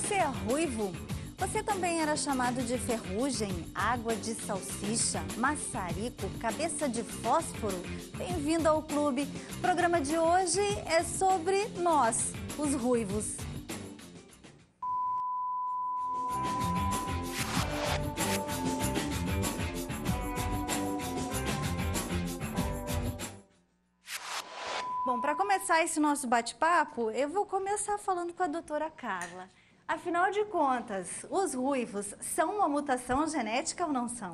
Você é ruivo? Você também era chamado de ferrugem, água de salsicha, maçarico, cabeça de fósforo? Bem-vindo ao clube. O programa de hoje é sobre nós, os ruivos. Bom, para começar esse nosso bate-papo, eu vou começar falando com a doutora Carla. Afinal de contas, os ruivos são uma mutação genética ou não são?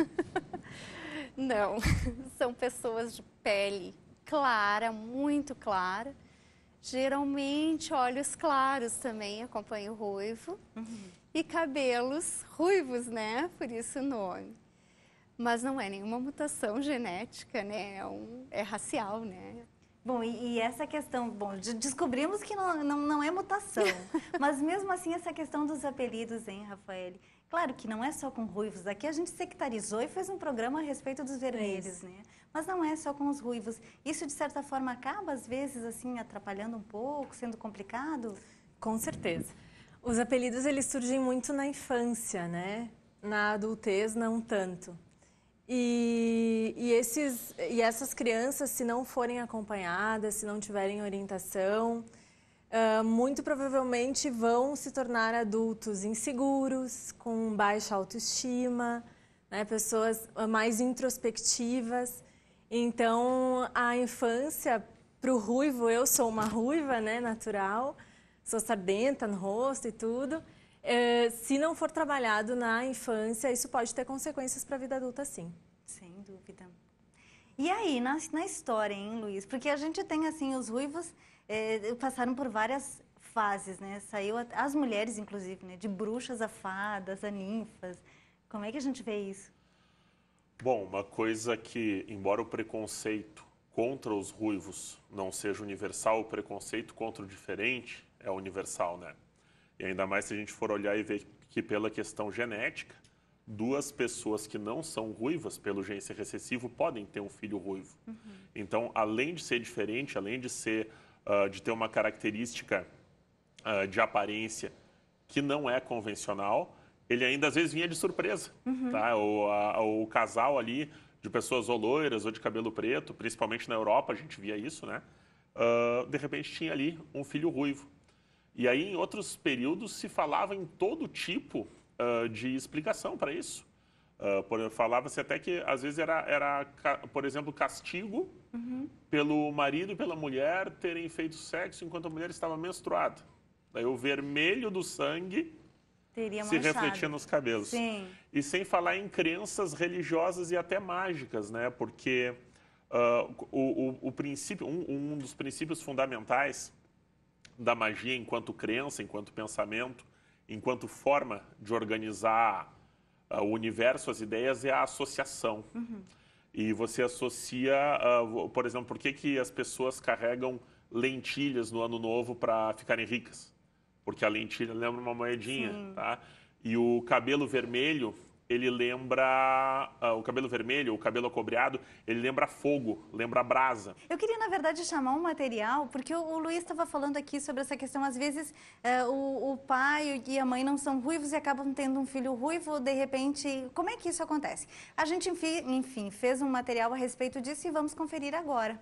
Não, são pessoas de pele clara, muito clara. Geralmente olhos claros também acompanham o ruivo. E cabelos ruivos, né? Por isso o nome. Mas não é nenhuma mutação genética, né? É racial, né? Bom, e essa questão, descobrimos que não é mutação, mas mesmo assim essa questão dos apelidos, hein, Rafael? Claro que não é só com ruivos, aqui a gente sectarizou e fez um programa a respeito dos vermelhos, né? Mas não é só com os ruivos. Isso, de certa forma, acaba, às vezes, assim, atrapalhando um pouco, sendo complicado? Com certeza. Os apelidos, eles surgem muito na infância, né? Na adultez, não tanto. E essas crianças, se não forem acompanhadas, se não tiverem orientação, muito provavelmente vão se tornar adultos inseguros, com baixa autoestima, né? Pessoas mais introspectivas. Então, a infância, para o ruivo, eu sou uma ruiva, né, natural, sou sardenta no rosto e tudo. Se não for trabalhado na infância, isso pode ter consequências para a vida adulta, sim. Sem dúvida. E aí, na história, hein, Luiz? Porque a gente tem, assim, os ruivos passaram por várias fases, né? Saiu as mulheres, inclusive, né? De bruxas a fadas, a ninfas. Como é que a gente vê isso? Bom, uma coisa que, embora o preconceito contra os ruivos não seja universal, o preconceito contra o diferente é universal, né? E ainda mais se a gente for olhar e ver que pela questão genética, duas pessoas que não são ruivas, pelo gene ser recessivo, podem ter um filho ruivo. Então, além de ser diferente, além de de ter uma característica de aparência que não é convencional, ele ainda às vezes vinha de surpresa. Tá? O casal ali de pessoas ou loiras ou de cabelo preto, principalmente na Europa, a gente via isso, né? De repente tinha ali um filho ruivo. E aí, em outros períodos, se falava em todo tipo de explicação para isso. Falava-se até que, às vezes, era por exemplo, castigo pelo marido e pela mulher terem feito sexo enquanto a mulher estava menstruada. Daí o vermelho do sangue se refletia nos cabelos. Sim. E sem falar em crenças religiosas e até mágicas, né? Porque um dos princípios fundamentais da magia enquanto crença, enquanto pensamento, enquanto forma de organizar o universo, as ideias, é a associação. E você associa, por exemplo, por que as pessoas carregam lentilhas no ano novo para ficarem ricas? Porque a lentilha lembra uma moedinha, tá? E o cabelo vermelho, ele lembra, o cabelo vermelho, o cabelo acobreado, ele lembra fogo, lembra brasa. Eu queria, na verdade, chamar um material, porque o Luiz estava falando aqui sobre essa questão, às vezes o pai e a mãe não são ruivos e acabam tendo um filho ruivo, de repente, como é que isso acontece? A gente, enfim, fez um material a respeito disso e vamos conferir agora.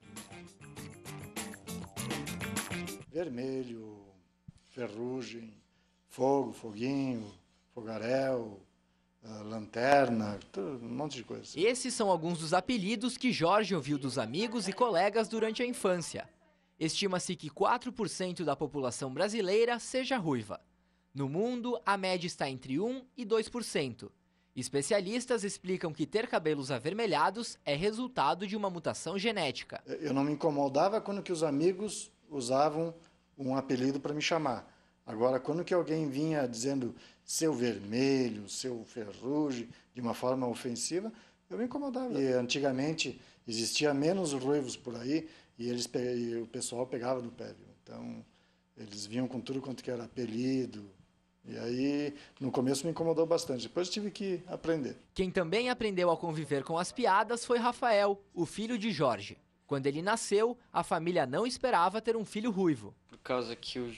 Vermelho, ferrugem, fogo, foguinho, fogaréu, lanterna, um monte de coisa. Esses são alguns dos apelidos que Jorge ouviu dos amigos e colegas durante a infância. Estima-se que 4% da população brasileira seja ruiva. No mundo, a média está entre 1% e 2%. Especialistas explicam que ter cabelos avermelhados é resultado de uma mutação genética. Eu não me incomodava quando que os amigos usavam um apelido para me chamar. Agora, quando que alguém vinha dizendo seu vermelho, seu ferrugem, de uma forma ofensiva, eu me incomodava. E antigamente existia menos ruivos por aí e o pessoal pegava no pé. Viu? Então, eles vinham com tudo quanto que era apelido. E aí, no começo me incomodou bastante. Depois tive que aprender. Quem também aprendeu a conviver com as piadas foi Rafael, o filho de Jorge. Quando ele nasceu, a família não esperava ter um filho ruivo. Por causa que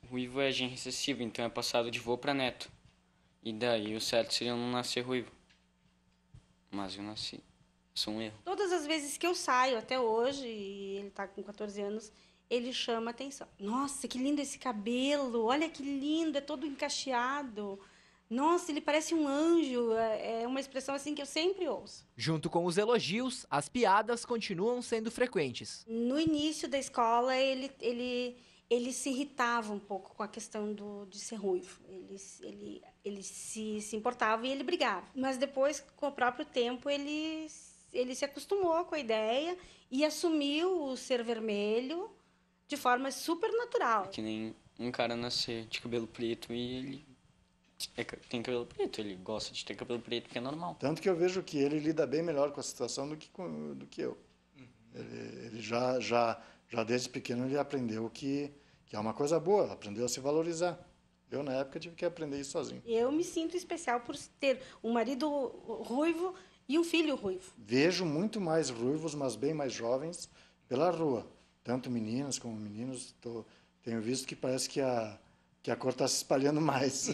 ruivo é gene recessivo, então é passado de vô para neto. E daí o certo seria eu não nascer ruivo. Mas eu nasci. Isso é um erro. Todas as vezes que eu saio, até hoje, e ele está com 14 anos, ele chama atenção. Nossa, que lindo esse cabelo, olha que lindo, é todo encaixeado. Nossa, ele parece um anjo, é uma expressão assim que eu sempre ouço. Junto com os elogios, as piadas continuam sendo frequentes. No início da escola, ele se irritava um pouco com a questão de ser ruivo. Ele se importava e ele brigava. Mas depois, com o próprio tempo, ele se acostumou com a ideia e assumiu o ser vermelho de forma super natural. Que nem um cara nascer de cabelo preto e ele tem cabelo preto. Ele gosta de ter cabelo preto porque é normal. Tanto que eu vejo que ele lida bem melhor com a situação do que eu. Ele já desde pequeno ele aprendeu que é uma coisa boa, aprendeu a se valorizar. Eu, na época, tive que aprender isso sozinho. Eu me sinto especial por ter um marido ruivo e um filho ruivo. Vejo muito mais ruivos, mas bem mais jovens, pela rua. Tanto meninas como meninos. Tenho visto que parece que a cor está se espalhando mais.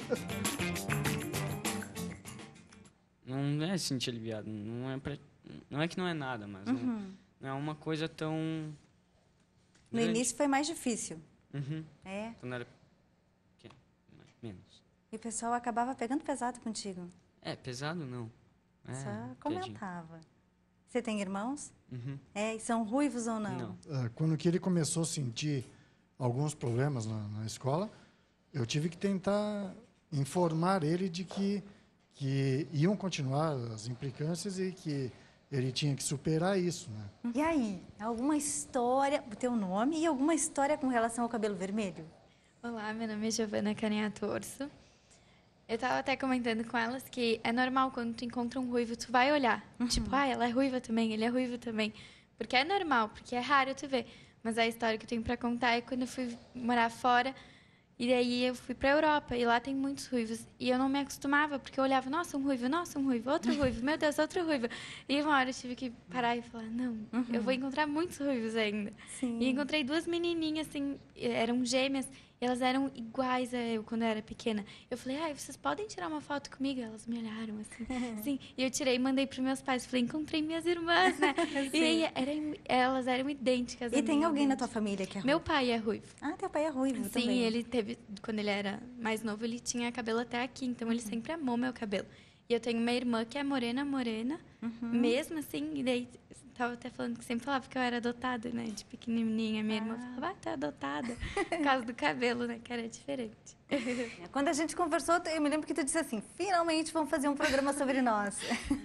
Não é sentir aliviado. Não é que não é nada, mas não é uma coisa tão... No início foi mais difícil. É. Quando era menos. E o pessoal acabava pegando pesado contigo. Pesado não. Só comentava. Você tem irmãos? E são ruivos ou não? Quando que ele começou a sentir alguns problemas na escola, eu tive que tentar informar ele de que iam continuar as implicâncias e que ele tinha que superar isso, né? E aí, alguma história, o teu nome e alguma história com relação ao cabelo vermelho? Olá, meu nome é Giovana Carinha-Torso. Eu estava até comentando com elas que é normal quando tu encontra um ruivo, tu vai olhar. Tipo, ela é ruiva também, ele é ruivo também. Porque é normal, porque é raro tu ver. Mas a história que eu tenho para contar é quando eu fui morar fora. E daí eu fui para a Europa e lá tem muitos ruivos. E eu não me acostumava, porque eu olhava, nossa, um ruivo, outro ruivo, meu Deus, outro ruivo. E uma hora eu tive que parar e falar, não, eu vou encontrar muitos ruivos ainda. Sim. E encontrei duas menininhas, assim, eram gêmeas, e elas eram iguais a eu quando eu era pequena. Eu falei, vocês podem tirar uma foto comigo? Elas me olharam, assim, e eu tirei e mandei para meus pais. Falei, encontrei minhas irmãs, né? E elas eram idênticas. E tem alguém na tua família que é ruivo? Meu pai é ruivo. Ah, teu pai é ruivo também. Sim, ele teve, quando ele era mais novo, ele tinha cabelo até aqui, então ele sempre amou meu cabelo. E eu tenho uma irmã que é morena, mesmo assim, e daí estava até falando que sempre falava que eu era adotada, né, de pequenininha. Minha irmã falava, tu é adotada, por causa do cabelo, né, que era diferente. Quando a gente conversou, eu me lembro que tu disse assim, finalmente vamos fazer um programa sobre nós.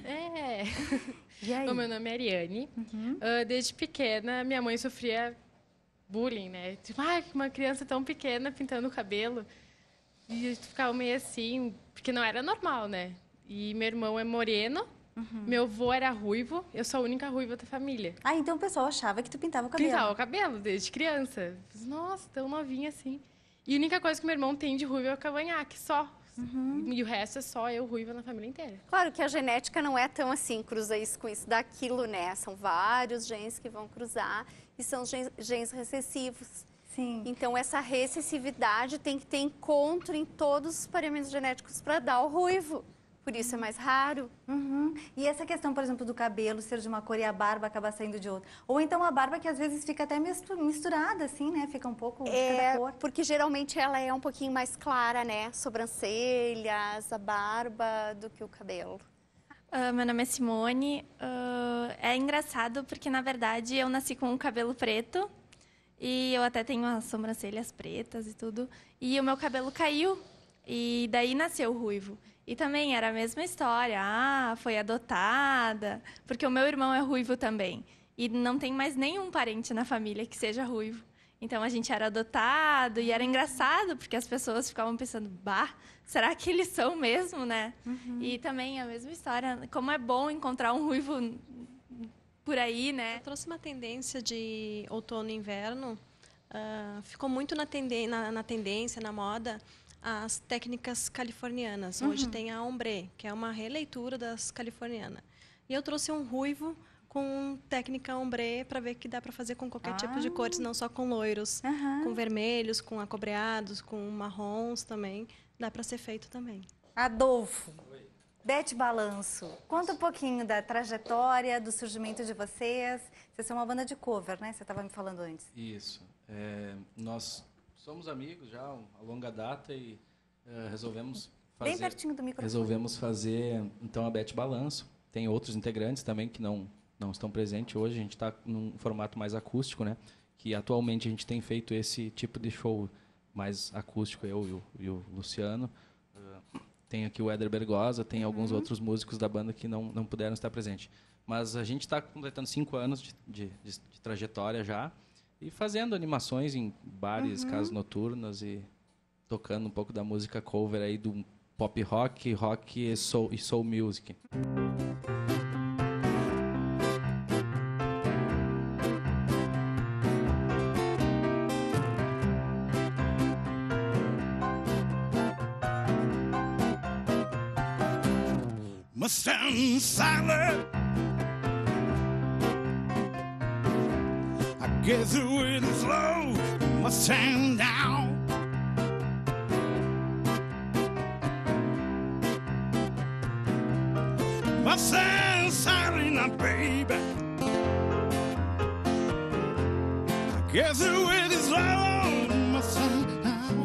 E aí? O meu nome é Ariane. Desde pequena, minha mãe sofria bullying, né? Tipo, uma criança tão pequena pintando o cabelo. E eu ficava meio assim, porque não era normal, né? E meu irmão é moreno, meu avô era ruivo, eu sou a única ruiva da família. Então o pessoal achava que tu pintava o cabelo. Pintava o cabelo desde criança. Nossa, tão novinha assim. E a única coisa que meu irmão tem de ruivo é o cavanhaque, só. E o resto é só eu ruiva na família inteira. Claro que a genética não é tão assim, cruza isso com isso daquilo, né? São vários genes que vão cruzar e são genes recessivos. Sim. Então, essa recessividade tem que ter encontro em todos os parâmetros genéticos para dar o ruivo. Por isso é mais raro. E essa questão, por exemplo, do cabelo ser de uma cor e a barba acabar saindo de outra. Ou então a barba que às vezes fica até misturada, assim, né? Fica um pouco de cada cor. Porque geralmente ela é um pouquinho mais clara, né? Sobrancelhas, a barba, do que o cabelo. Meu nome é Simone. É engraçado porque, na verdade, eu nasci com o cabelo preto. E eu até tenho as sobrancelhas pretas e tudo. E o meu cabelo caiu. E daí nasceu o ruivo. E também era a mesma história. Foi adotada. Porque o meu irmão é ruivo também. E não tem mais nenhum parente na família que seja ruivo. Então, a gente era adotado. E era engraçado, porque as pessoas ficavam pensando, será que eles são mesmo, né? E também a mesma história. Como é bom encontrar um ruivo por aí, né? Eu trouxe uma tendência de outono e inverno. Ficou muito na tendência, na moda, as técnicas californianas. Hoje tem a ombre, que é uma releitura das californianas. E eu trouxe um ruivo com técnica ombré para ver que dá para fazer com qualquer tipo de cores, não só com loiros, com vermelhos, com acobreados, com marrons também, dá para ser feito também. Adolfo, Bete Balanço, conta um pouquinho da trajetória, do surgimento de vocês. Vocês são uma banda de cover, né? Você estava me falando antes. Isso. Nós somos amigos já há longa data e resolvemos fazer... Bem pertinho do microfone. Resolvemos fazer, então, a Bete Balanço. Tem outros integrantes também que não estão presentes hoje. A gente está num formato mais acústico, né? Que atualmente a gente tem feito esse tipo de show mais acústico, eu e o Luciano. Tem aqui o Éder Bergosa, tem alguns outros músicos da banda que não puderam estar presentes. Mas a gente está completando 5 anos de trajetória já e fazendo animações em bares, casas noturnas e tocando um pouco da música cover aí do pop rock e soul music. Stand silent. I guess the wind is low. Must stand down. Must stand silent now, baby. I guess the wind is low. Must stand down.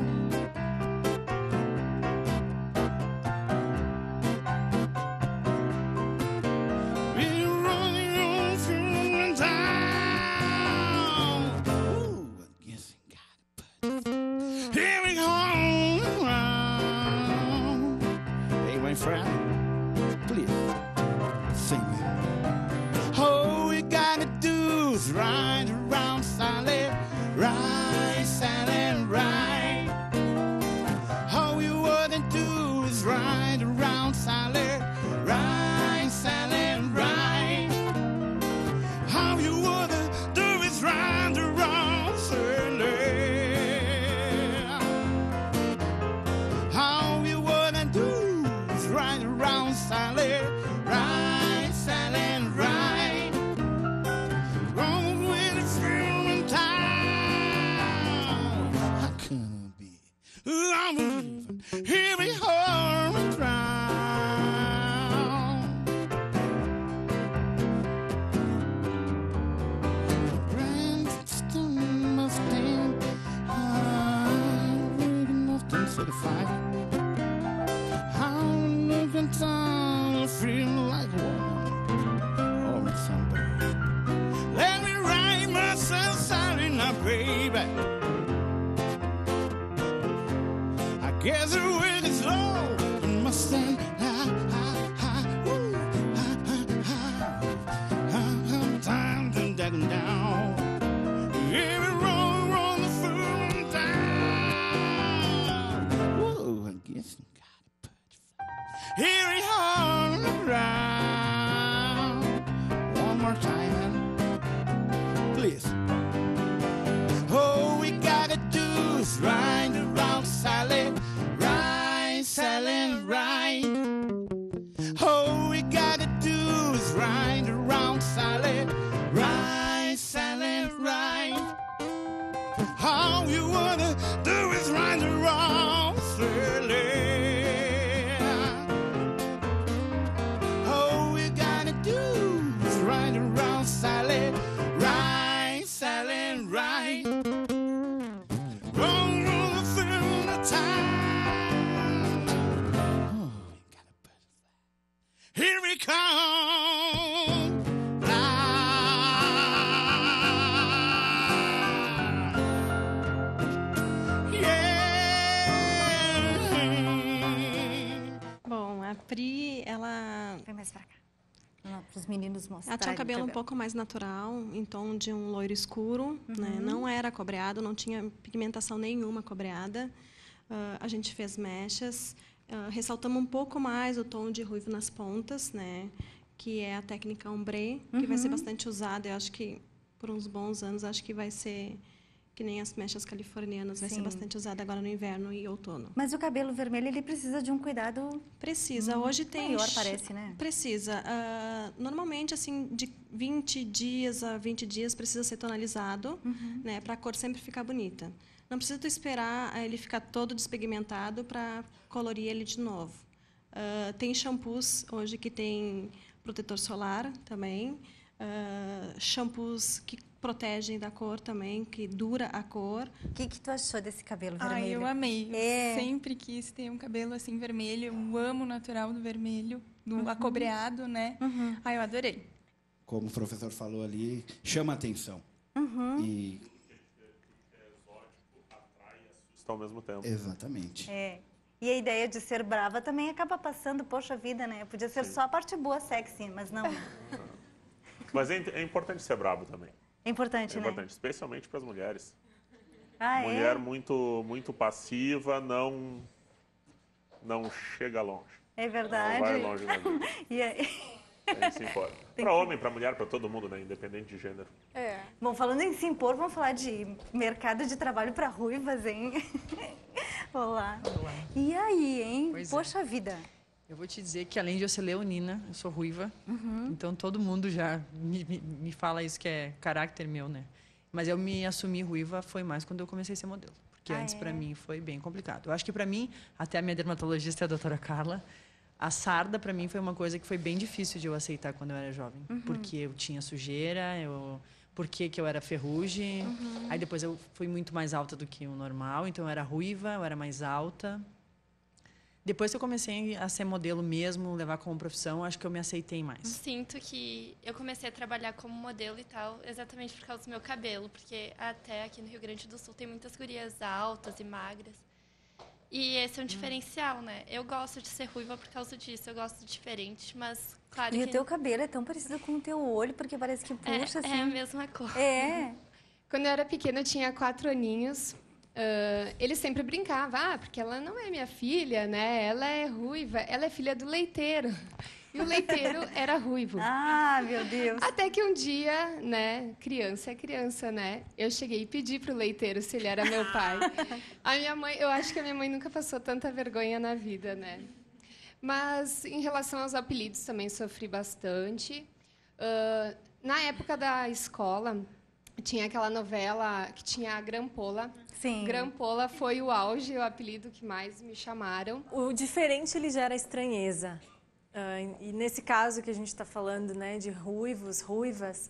Ela tinha um cabelo um pouco mais natural, em tom de um loiro escuro, né? Não era cobreado, não tinha pigmentação nenhuma cobreada. A gente fez mechas, ressaltamos um pouco mais o tom de ruivo nas pontas, né? Que é a técnica ombré, que vai ser bastante usada. Eu acho que por uns bons anos acho que vai ser que nem as mechas californianas, vai ser bastante usada agora no inverno e outono. Mas o cabelo vermelho, ele precisa de um cuidado Hoje tem maior, parece, né? Precisa. Normalmente, assim, de 20 dias a 20 dias precisa ser tonalizado, né, para a cor sempre ficar bonita. Não precisa tu esperar ele ficar todo despigmentado para colorir ele de novo. Tem shampoos hoje que tem protetor solar também, shampoos que protegem da cor também, que dura a cor. O que tu achou desse cabelo vermelho? Eu amei. Eu sempre quis ter um cabelo assim vermelho. Eu amo o natural do vermelho, do acobreado, né? Eu adorei. Como o professor falou ali, chama a atenção. E assusta ao mesmo tempo. Exatamente. E a ideia de ser brava também acaba passando, poxa vida, né? Podia ser só a parte boa sexy, mas não. Mas é importante ser bravo também. É importante, né? É importante, especialmente para as mulheres. Mulher muito passiva não chega longe. É verdade. Não vai longe na vida. E aí? Aí se importa. Para homem, para mulher, para todo mundo, né? Independente de gênero. Bom, falando em se impor, vamos falar de mercado de trabalho para ruivas, hein? Olá. E aí, hein? Poxa vida. Eu vou te dizer que, além de eu ser leonina, eu sou ruiva. Então, todo mundo já me fala isso, que é caráter meu, né? Mas eu me assumi ruiva foi mais quando eu comecei a ser modelo. Porque antes, para mim, foi bem complicado. Eu acho que, para mim, até a minha dermatologista, a doutora Carla, a sarda, para mim, foi uma coisa que foi bem difícil de eu aceitar quando eu era jovem. Porque eu tinha sujeira, porque eu era ferrugem. Aí, depois, eu fui muito mais alta do que o normal. Então, eu era ruiva, eu era mais alta. Depois que eu comecei a ser modelo mesmo, levar como profissão, acho que eu me aceitei mais. Sinto que eu comecei a trabalhar como modelo e tal, exatamente por causa do meu cabelo, porque até aqui no Rio Grande do Sul tem muitas gurias altas e magras. E esse é um diferencial, né? Eu gosto de ser ruiva por causa disso, eu gosto de diferente, mas claro o teu cabelo é tão parecido com o teu olho, porque parece que puxa assim. É a mesma cor. Quando eu era pequena, eu tinha 4 aninhos. Ele sempre brincava, porque ela não é minha filha, né? Ela é ruiva, ela é filha do leiteiro. E o leiteiro era ruivo. Meu Deus! Até que um dia, né? Criança é criança, né? Eu cheguei e pedi pro leiteiro se ele era meu pai. A minha mãe, eu acho que a minha mãe nunca passou tanta vergonha na vida, né? Mas, em relação aos apelidos, também sofri bastante. Na época da escola, tinha aquela novela que tinha a Grampola. Sim. Grampola foi o auge, o apelido que mais me chamaram. O diferente, ele gera estranheza. E nesse caso que a gente está falando, né, de ruivos, ruivas,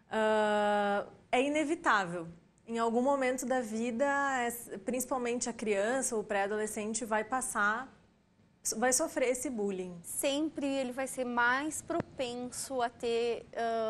é inevitável. Em algum momento da vida, principalmente a criança ou o pré-adolescente vai sofrer esse bullying. Sempre ele vai ser mais propenso a ter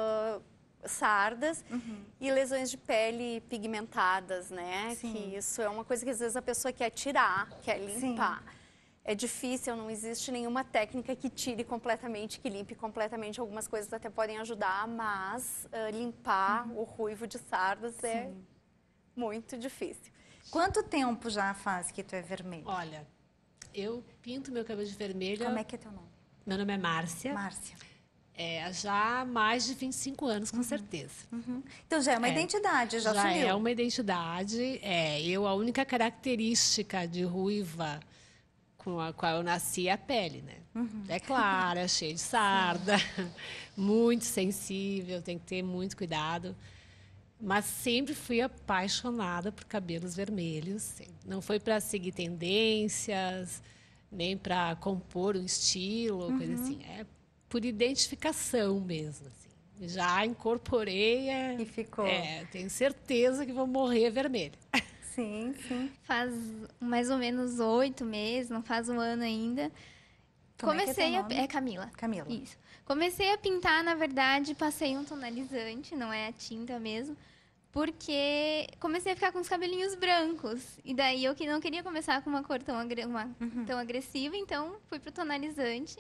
sardas e lesões de pele pigmentadas, né? Sim. Que isso é uma coisa que às vezes a pessoa quer tirar, quer limpar. É difícil, não existe nenhuma técnica que tire completamente, que limpe completamente. Algumas coisas até podem ajudar, mas limpar o ruivo de sardas é muito difícil. Quanto tempo já faz que tu é vermelho? Olha, eu pinto meu cabelo de vermelho. Como é que é teu nome? Meu nome é Márcia. Márcia. Já há mais de 25 anos, com certeza. Então já é uma identidade, já assumiu. Já é uma identidade. A única característica de ruiva com a qual eu nasci é a pele, né? É clara, cheia de sarda, muito sensível, tem que ter muito cuidado. Mas sempre fui apaixonada por cabelos vermelhos. Não foi para seguir tendências, nem para compor um estilo, coisa assim. É por identificação mesmo, assim. Já incorporei e ficou. Tenho certeza que vou morrer vermelha. Sim. Faz mais ou menos 8 meses, não faz um ano ainda. Comecei É Camila. Camila. Isso. Comecei a pintar, na verdade, passei um tonalizante, não é a tinta mesmo, porque comecei a ficar com os cabelinhos brancos. E daí eu que não queria começar com uma cor tão agressiva, então fui pro tonalizante.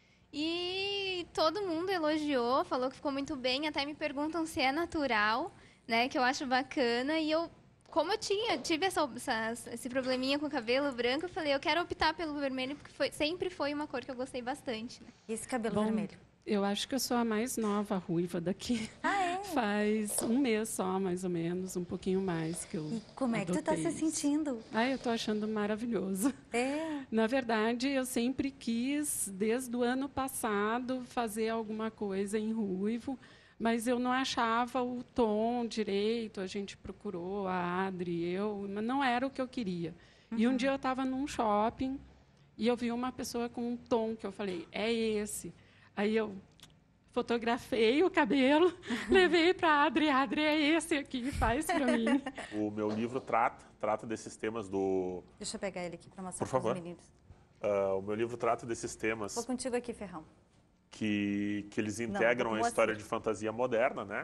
E todo mundo elogiou, falou que ficou muito bem, até me perguntam se é natural, né, que eu acho bacana. E eu, como eu tive esse probleminha com o cabelo branco, eu falei, eu quero optar pelo vermelho, porque sempre foi uma cor que eu gostei bastante. Né? E esse cabelo vermelho? Eu acho que eu sou a mais nova ruiva daqui. Faz um mês só, mais ou menos, um pouquinho mais que eu E como é que tu tá se sentindo? Eu tô achando maravilhoso. Na verdade, eu sempre quis, desde o ano passado, fazer alguma coisa em ruivo, mas eu não achava o tom direito. A gente procurou, a Adri, mas não era o que eu queria. E um dia eu estava num shopping e eu vi uma pessoa com um tom que eu falei, é esse. Aí eu fotografei o cabelo, levei para a Adri, é esse aqui, faz para mim. O meu livro trata desses temas do... Deixa eu pegar ele aqui para mostrar para os meninos. O meu livro trata desses temas... Vou contigo aqui, Ferrão. Que eles integram a história de fantasia moderna, né?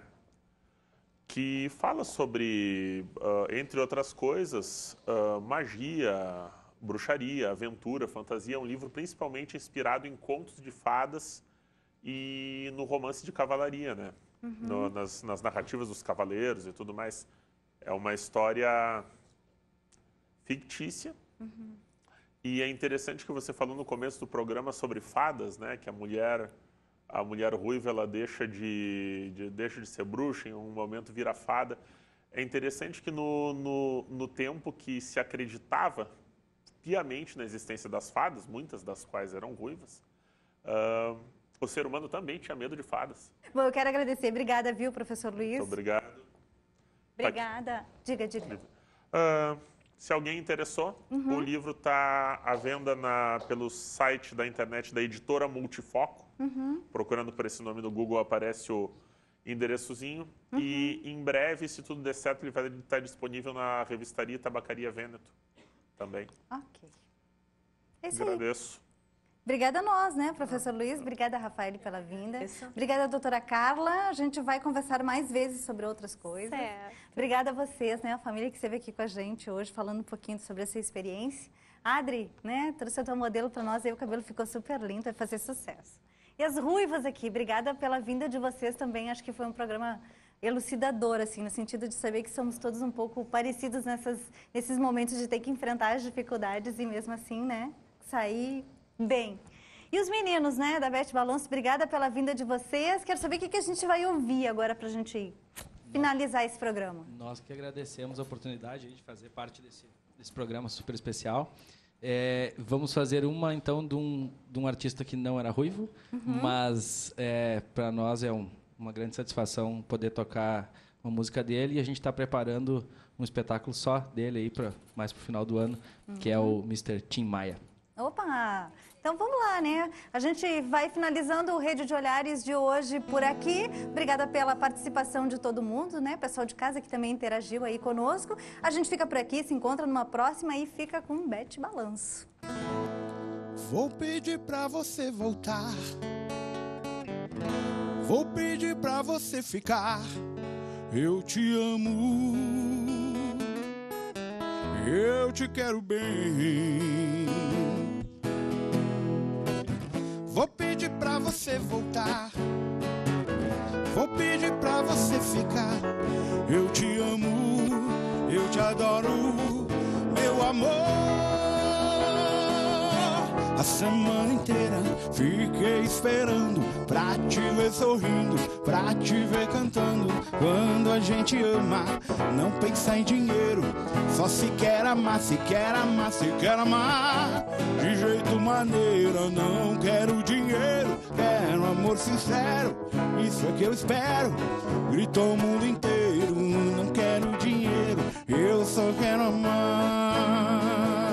Que fala sobre, entre outras coisas, magia, bruxaria, aventura, fantasia. É um livro principalmente inspirado em contos de fadas e no romance de cavalaria, né? Nas narrativas dos cavaleiros e tudo mais. É uma história fictícia. E é interessante que você falou no começo do programa sobre fadas, né? Que a mulher ruiva, ela deixa de ser bruxa, em um momento vira fada. É interessante que no tempo que se acreditava piamente na existência das fadas, muitas das quais eram ruivas, o ser humano também tinha medo de fadas. Bom, eu quero agradecer. Obrigada, viu, professor Luiz? Muito obrigado. Obrigada. Diga. Se alguém interessou, o livro está à venda pelo site da internet da editora Multifoco. Procurando por esse nome no Google, aparece o endereçozinho. E em breve, se tudo der certo, ele vai estar disponível na revistaria Tabacaria Vêneto também. Ok. É isso aí. Agradeço. Obrigada a nós, né, professor Luiz? Obrigada, Rafael, pela vinda. Obrigada, doutora Carla. A gente vai conversar mais vezes sobre outras coisas. Certo. Obrigada a vocês, né, a família que esteve aqui com a gente hoje, falando um pouquinho sobre essa experiência. Adri, né, trouxe o teu modelo para nós, aí o cabelo ficou super lindo, vai fazer sucesso. E as ruivas aqui, obrigada pela vinda de vocês também. Acho que foi um programa elucidador, assim, no sentido de saber que somos todos um pouco parecidos nesses momentos de ter que enfrentar as dificuldades e mesmo assim, né, sair bem. E os meninos, né, da Bete Balanço, obrigada pela vinda de vocês. Quero saber o que a gente vai ouvir agora para a gente finalizar esse programa. Nós que agradecemos a oportunidade de fazer parte desse programa super especial. Vamos fazer uma, então, de um artista que não era ruivo, mas para nós é uma grande satisfação poder tocar uma música dele, e a gente está preparando um espetáculo só dele aí mais para o final do ano, que é o Mr. Tim Maia. Opa! Então vamos lá, né? A gente vai finalizando o Rede de Olhares de hoje por aqui. Obrigada pela participação de todo mundo, né? Pessoal de casa que também interagiu aí conosco. A gente fica por aqui, se encontra numa próxima e fica com Bete Balanço. Vou pedir pra você voltar. Vou pedir pra você ficar. Eu te amo. Eu te quero bem. Vou pedir pra você voltar. Vou pedir pra você ficar. Eu te amo, eu te adoro, meu amor. A semana inteira fiquei esperando pra te ver sorrindo, pra te ver cantando. Quando a gente ama, não pensa em dinheiro, só se quer amar, se quer amar, se quer amar. De jeito maneira, não quero dinheiro, quero amor sincero, isso é que eu espero. Gritou o mundo inteiro, não quero dinheiro, eu só quero amar.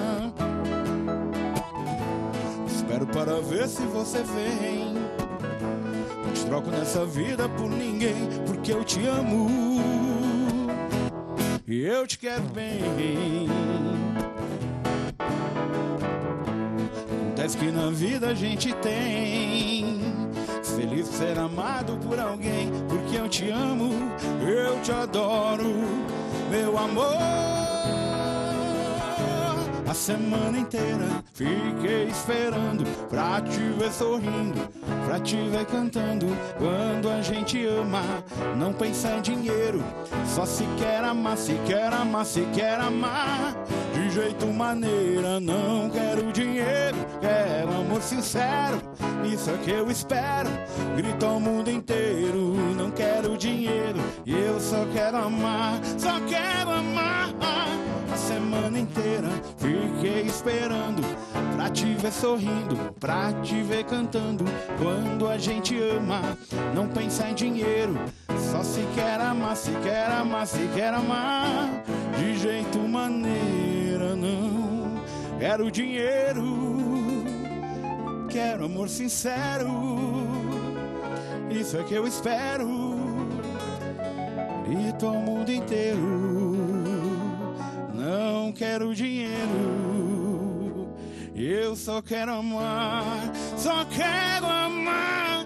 Espero para ver se você vem. Não te troco nessa vida por ninguém, porque eu te amo e eu te quero bem. Acontece que na vida a gente tem feliz ser amado por alguém, porque eu te amo, eu te adoro, meu amor. A semana inteira fiquei esperando pra te ver sorrindo, pra te ver cantando. Quando a gente ama, não pensa em dinheiro, só se quer amar, se quer amar, se quer amar. De jeito maneira, não quero dinheiro, quero amor sincero, isso é que eu espero. Grita o mundo inteiro, não quero dinheiro, esperando pra te ver sorrindo, pra te ver cantando. Quando a gente ama, não pensa em dinheiro, só se quer amar, se quer amar, se quer amar. De jeito maneira, não quero dinheiro, quero amor sincero. Isso é que eu espero, grito ao mundo inteiro. Não quero dinheiro, eu só quero amar, só quero amar.